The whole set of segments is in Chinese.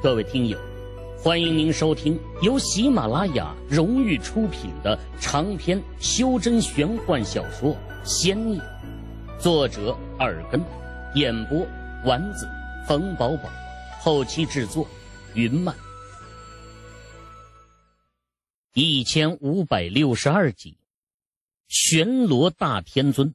各位听友，欢迎您收听由喜马拉雅荣誉出品的长篇修真玄幻小说《仙孽》，作者耳根，演播丸子、冯宝宝，后期制作云漫。1562集，玄罗大天尊。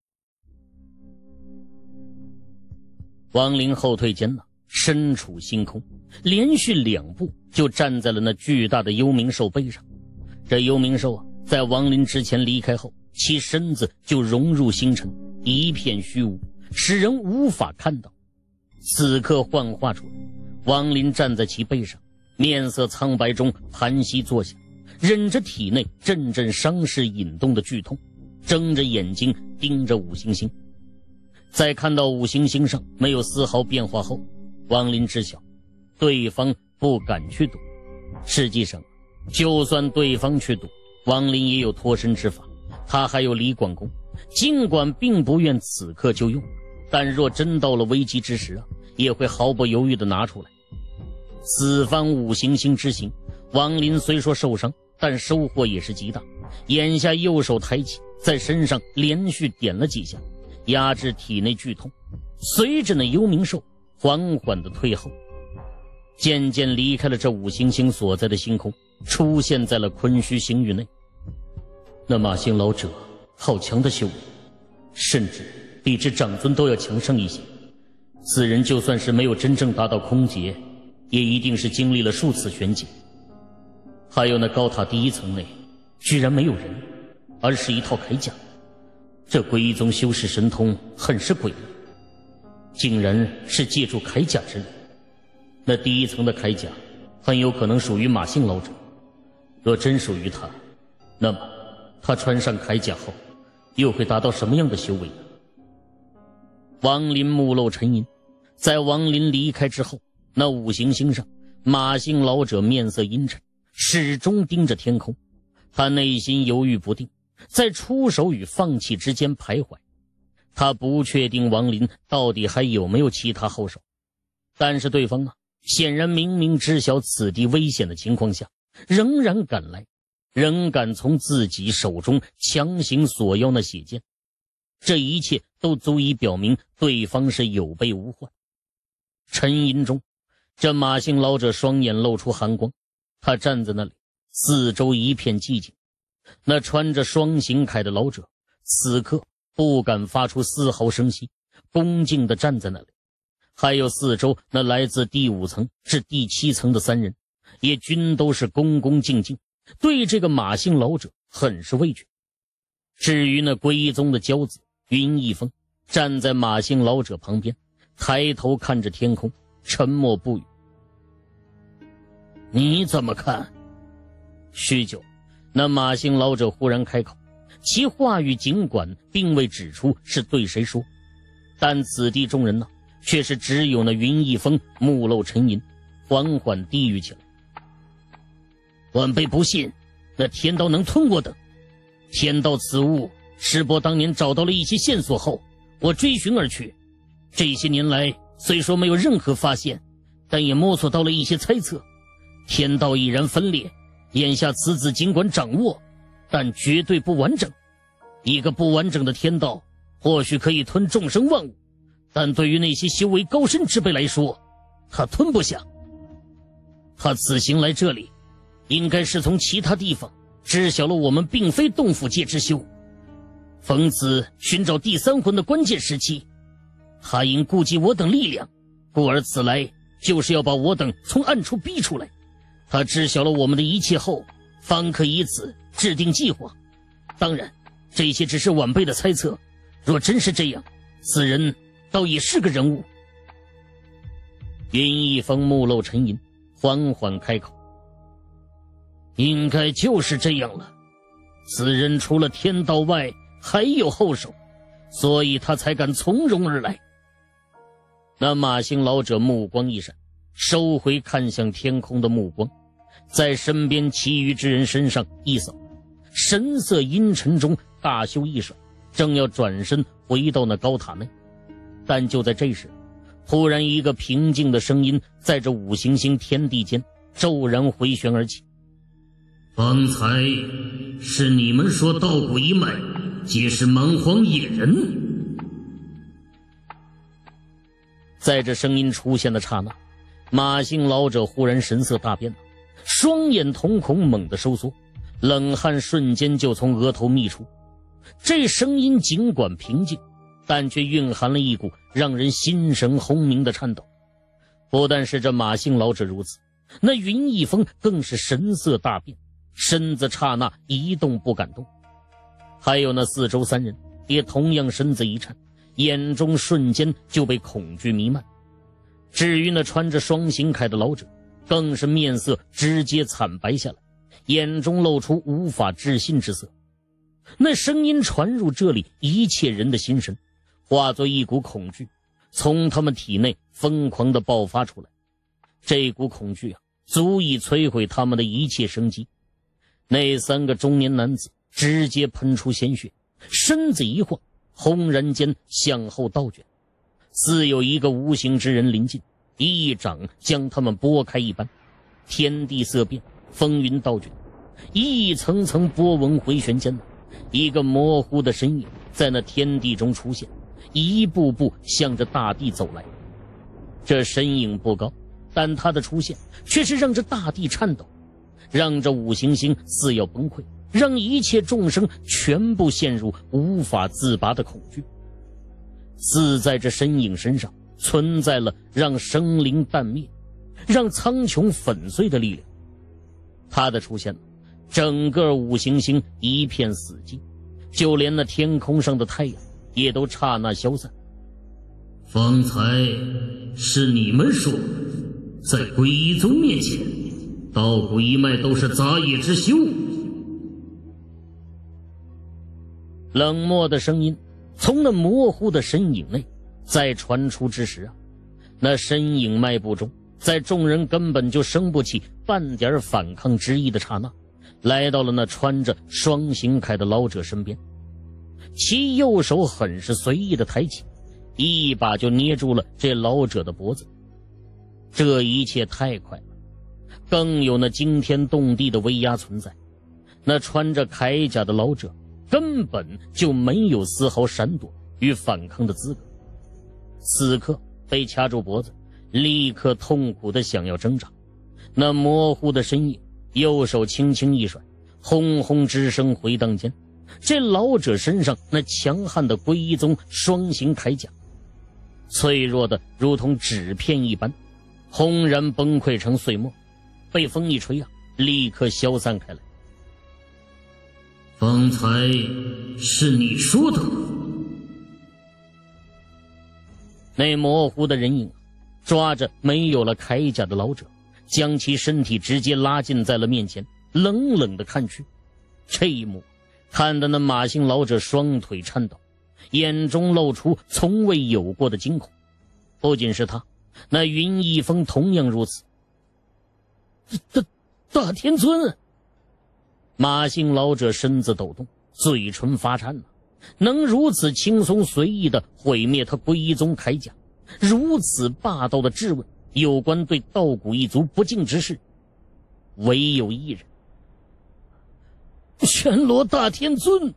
亡灵后退间身处星空，连续2步就站在了那巨大的幽冥兽背上。这幽冥兽在亡灵之前离开后，其身子就融入星辰，一片虚无，使人无法看到。此刻幻化出来，亡灵站在其背上，面色苍白中盘膝坐下，忍着体内阵阵伤势引动的剧痛，睁着眼睛盯着五行星。在看到五行星上没有丝毫变化后，亡灵知晓对方不敢去赌。实际上就算对方去赌，亡灵也有脱身之法，他还有离管功，尽管并不愿此刻就用，但若真到了危机之时也会毫不犹豫地拿出来。此番五行星之行，亡灵虽说受伤，但收获也是极大。眼下右手抬起，在身上连续点了几下，压制体内剧痛，随着那幽冥兽缓缓地退后，渐渐离开了这五行星所在的星空，出现在了昆虚星域内。那马星老者好强的修为，甚至比之长尊都要强上一些。此人就算是没有真正达到空劫，也一定是经历了数次玄劫。还有那高塔第1层内居然没有人，而是一套铠甲。这皈依宗修士神通很是诡异，竟然是借助铠甲之力。那第1层的铠甲很有可能属于马姓老者，若真属于他，那么他穿上铠甲后又会达到什么样的修为呢？亡灵目露沉吟，在亡灵离开之后，那五行星上马姓老者面色阴沉，始终盯着天空。他内心犹豫不定，在出手与放弃之间徘徊。他不确定亡灵到底还有没有其他后手，但是对方显然明明知晓此地危险的情况下，仍然赶来，仍敢从自己手中强行索要那血剑。这一切都足以表明对方是有备无患。沉吟中，这马姓老者双眼露出寒光，他站在那里，四周一片寂静。那穿着双形铠的老者此刻不敢发出丝毫声息，恭敬地站在那里。还有四周那来自第5层至第7层的3人，也均都是恭恭敬敬，对这个马姓老者很是畏惧。至于那皈依宗的骄子云逸风，站在马姓老者旁边，抬头看着天空，沉默不语。你怎么看？许久，那马姓老者忽然开口，其话语尽管并未指出是对谁说，但此地众人却是只有那云逸风目露沉吟，缓缓低语起来。晚辈不信那天道能吞我等。天道此物，师伯当年找到了一些线索后，我追寻而去。这些年来虽说没有任何发现，但也摸索到了一些猜测。天道已然分裂，眼下此子尽管掌握，但绝对不完整。一个不完整的天道或许可以吞众生万物，但对于那些修为高深之辈来说，他吞不下。他此行来这里，应该是从其他地方知晓了我们并非洞府界之修，逢此寻找第3魂的关键时期。他因顾及我等力量，故而此来就是要把我等从暗处逼出来。他知晓了我们的一切后，方可以此制定计划。当然，这些只是晚辈的猜测，若真是这样，此人倒也是个人物。云逸风目露沉吟，缓缓开口：应该就是这样了。此人除了天道外还有后手，所以他才敢从容而来。那马姓老者目光一闪，收回看向天空的目光，在身边其余之人身上一扫，神色阴沉中大袖一甩，正要转身回到那高塔内。但就在这时， 忽然一个平静的声音在这五行星天地间骤然回旋而起。 方才是你们说稻谷一脉皆是蛮荒野人？ 在这声音出现的刹那，马姓老者忽然神色大变，双眼瞳孔猛地收缩，冷汗瞬间就从额头泌出。这声音尽管平静，但却蕴含了一股让人心神轰鸣的颤抖。不但是这马姓老者如此，那云逸风更是神色大变，身子刹那一动不敢动。还有那四周三人也同样身子一颤，眼中瞬间就被恐惧弥漫。至于那穿着双形铠的老者，更是面色直接惨白下来，眼中露出无法置信之色。那声音传入这里一切人的心神，化作一股恐惧，从他们体内疯狂地爆发出来。这股恐惧足以摧毁他们的一切生机。那三个中年男子直接喷出鲜血，身子一晃，轰然间向后倒卷，似有一个无形之人临近，一掌将他们拨开一般。天地色变，风云倒卷，一层层波纹回旋间，一个模糊的身影在那天地中出现，一步步向着大地走来。这身影不高，但他的出现却是让这大地颤抖，让这五行星似要崩溃，让一切众生全部陷入无法自拔的恐惧。似在这身影身上存在了让生灵淡灭，让苍穹粉碎的力量。他的出现，整个五行星一片死寂，就连那天空上的太阳也都刹那消散。 方才是你们说，在皈依宗面前，稻谷一脉都是杂野之修。 冷漠的声音从那模糊的身影内再传出之时那身影迈步中，在众人根本就生不起半点反抗之意的刹那，来到了那穿着双形铠的老者身边，其右手很是随意的抬起，一把就捏住了这老者的脖子。这一切太快了，更有那惊天动地的威压存在。那穿着铠甲的老者根本就没有丝毫闪躲与反抗的资格，此刻被掐住脖子，立刻痛苦的想要挣扎。那模糊的身影右手轻轻一甩，轰轰之声回荡间，这老者身上那强悍的皈依宗双形铠甲脆弱的如同纸片一般，轰然崩溃成碎末，被风一吹立刻消散开来。 方才是你说的吗？ 那模糊的人影抓着没有了铠甲的老者，将其身体直接拉近在了面前，冷冷地看去。这一幕看得那马姓老者双腿颤抖，眼中露出从未有过的惊恐。不仅是他，那云逸风同样如此。大天尊！马姓老者身子抖动，嘴唇发颤能如此轻松随意地毁灭他皈依宗铠甲，如此霸道的质问有关对稻谷一族不敬之事，唯有一人。全罗大天尊！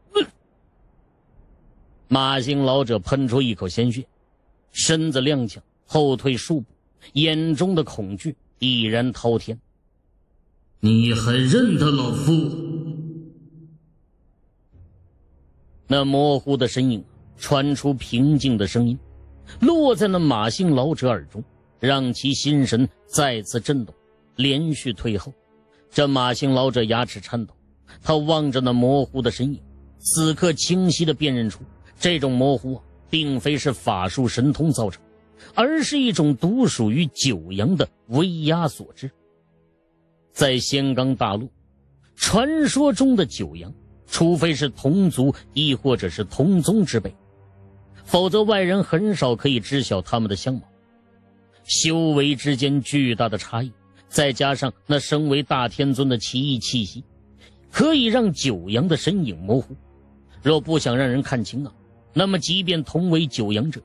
马姓老者喷出一口鲜血，身子踉跄后退数步，眼中的恐惧已然滔天。 你还认得老夫？ 那模糊的身影传出平静的声音，落在那马姓老者耳中，让其心神再次震动，连续退后。这马姓老者牙齿颤抖，他望着那模糊的身影，此刻清晰地辨认出这种模糊并非是法术神通造成，而是一种独属于九阳的威压所致。在仙冈大陆，传说中的九阳，除非是同族亦或者是同宗之辈，否则外人很少可以知晓他们的相貌。修为之间巨大的差异，再加上那身为大天尊的奇异气息，可以让九阳的身影模糊。若不想让人看清那么即便同为九阳者，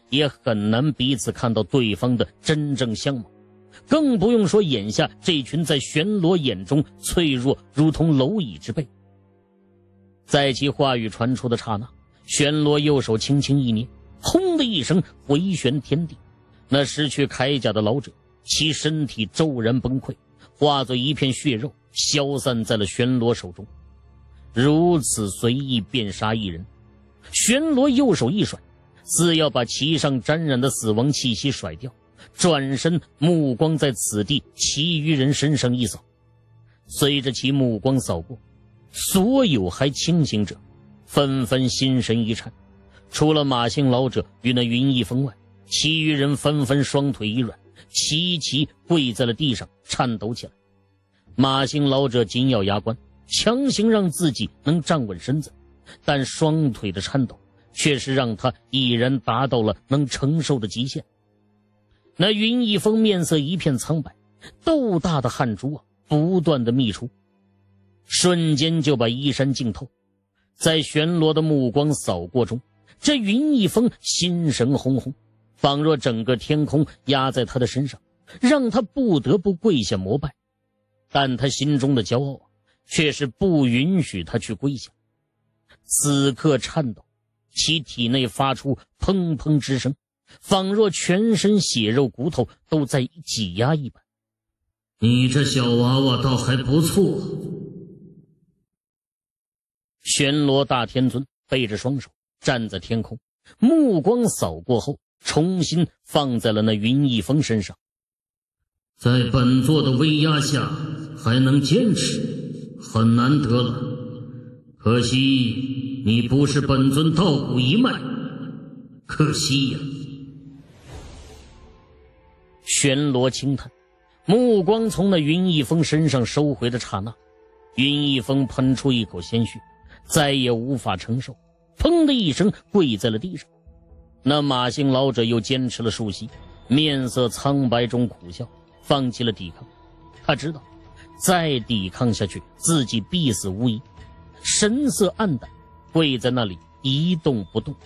也很难彼此看到对方的真正相貌，更不用说眼下这群在玄罗眼中脆弱如同蝼蚁之辈。在其话语传出的刹那，玄罗右手轻轻一捏，轰的一声回旋天地，那失去铠甲的老者，其身体骤然崩溃，化作一片血肉，消散在了玄罗手中。如此随意便杀一人，玄罗右手一甩，似要把其上沾染的死亡气息甩掉，转身目光在此地其余人身上一扫。随着其目光扫过，所有还清醒者纷纷心神一颤，除了马姓老者与那云逸风外，其余人纷纷双腿一软，齐齐跪在了地上，颤抖起来。马姓老者紧咬牙关，强行让自己能站稳身子，但双腿的颤抖却是让他已然达到了能承受的极限。那云逸风面色一片苍白，豆大的汗珠不断的泌出，瞬间就把衣衫浸透。在玄罗的目光扫过中，这云逸风心神轰轰，仿若整个天空压在他的身上，让他不得不跪下膜拜。但他心中的骄傲却是不允许他去跪下。此刻颤抖，其体内发出砰砰之声，仿若全身血肉骨头都在挤压一般。 你这小娃娃倒还不错。 玄罗大天尊背着双手站在天空，目光扫过后，重新放在了那云逸风身上。 在本座的威压下还能坚持，很难得了。可惜你不是本尊道骨一脉，可惜呀。 玄罗轻叹，目光从那云逸风身上收回的刹那，云逸风喷出一口鲜血，再也无法承受，砰的一声跪在了地上。那马姓老者又坚持了数息，面色苍白中苦笑，放弃了抵抗。他知道再抵抗下去自己必死无疑，神色黯淡，跪在那里一动不动。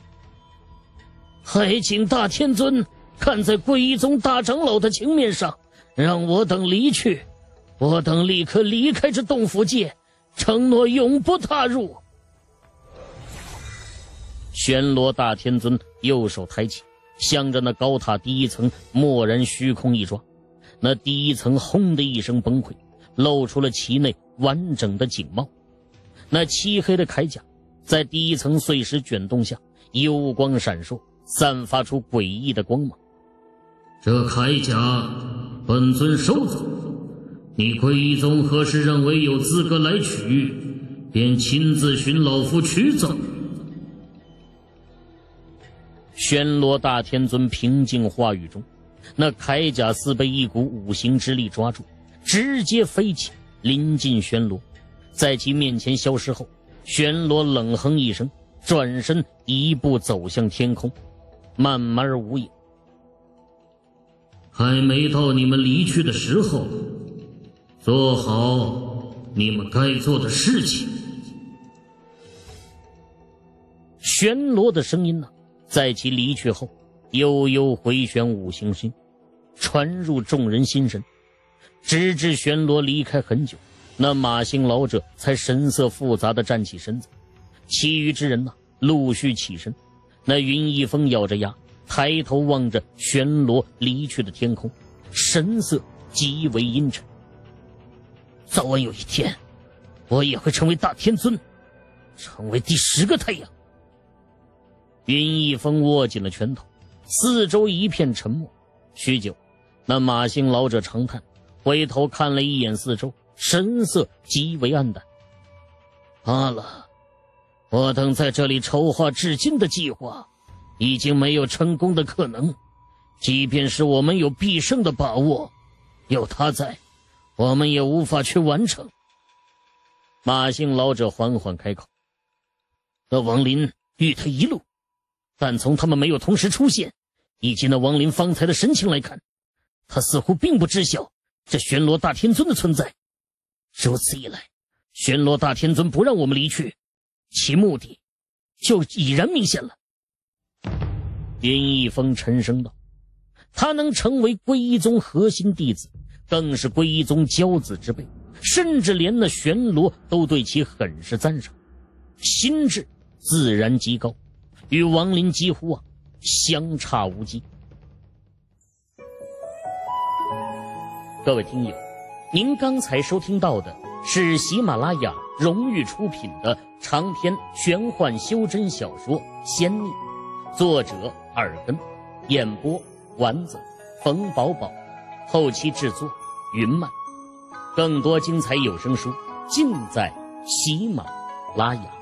还请大天尊看在皈依宗大长老的情面上，让我等离去，我等立刻离开这洞府界，承诺永不踏入。玄罗大天尊右手抬起，向着那高塔第一层蓦然虚空一抓，那第一层轰的一声崩溃，露出了其内完整的景貌。那漆黑的铠甲在第一层碎石卷动下幽光闪烁，散发出诡异的光芒。 这铠甲本尊收走，你皈依宗何时认为有资格来取，便亲自寻老夫取走。 玄罗大天尊平静话语中，那铠甲似被一股五行之力抓住，直接飞起，临近玄罗。在其面前消失后，玄罗冷哼一声，转身一步走向天空，慢慢无影。 还没到你们离去的时候，做好你们该做的事情。 玄罗的声音在其离去后悠悠回旋五行心，传入众人心神。直至玄罗离开很久，那马姓老者才神色复杂地站起身子，其余之人陆续起身。那云逸风咬着牙，抬头望着玄罗离去的天空，神色极为阴沉。早晚有一天，我也会成为大天尊，成为第10个太阳。云逸风握紧了拳头，四周一片沉默。许久，那马姓老者长叹，回头看了一眼四周，神色极为黯淡。罢了，我等在这里筹划至今的计划已经没有成功的可能，即便是我们有必胜的把握，有他在，我们也无法去完成。马姓老者缓缓开口，那王林与他一路，但从他们没有同时出现以及那王林方才的神情来看，他似乎并不知晓这玄罗大天尊的存在。如此一来，玄罗大天尊不让我们离去，其目的就已然明显了。 林一峰沉声道：“他能成为皈依宗核心弟子，更是皈依宗骄子之辈，甚至连那玄罗都对其很是赞赏，心智自然极高，与王林几乎相差无几。”各位听友，您刚才收听到的是喜马拉雅荣誉出品的长篇玄幻修真小说《仙逆》，作者耳根，演播丸子、冯宝宝，后期制作云漫。更多精彩有声书尽在喜马拉雅。